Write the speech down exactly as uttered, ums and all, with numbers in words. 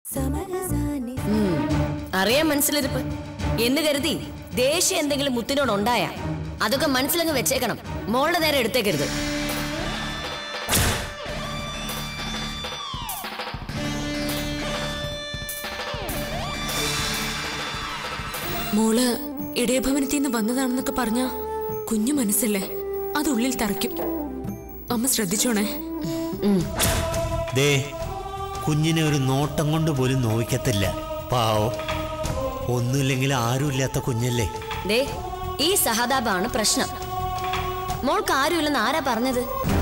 അറിയാൻ മനസ്സിലിരിപ്പ് എന്ന് കരുതി ദേഷ്യം എന്തെങ്കിലും മുത്തിനോടുണ്ടായ അതൊക്കെ മനസ്സിലങ്ങ് വെച്ചേക്കണം. മോളുടെ നേരെ എടുത്തേക്കരുത്. മോള് ഇടയഭവനത്തിൽ നിന്ന് വന്നതാണെന്നൊക്കെ പറഞ്ഞ കുഞ്ഞു മനസ്സല്ലേ, അത് ഉള്ളിൽ തറയ്ക്കും. അമ്മ ശ്രദ്ധിച്ചോണേ. ദേ, കുഞ്ഞിനെ ഒരു നോട്ടം കൊണ്ട് പോലും നോവിക്കത്തില്ല. പാവം, ഒന്നുമില്ലെങ്കിൽ ആരുമില്ലാത്ത കുഞ്ഞല്ലേ. ദേ, ഈ സഹതാപാണ് പ്രശ്നം. മോൾക്ക് ആരുമില്ലെന്ന് ആരാ പറഞ്ഞത്?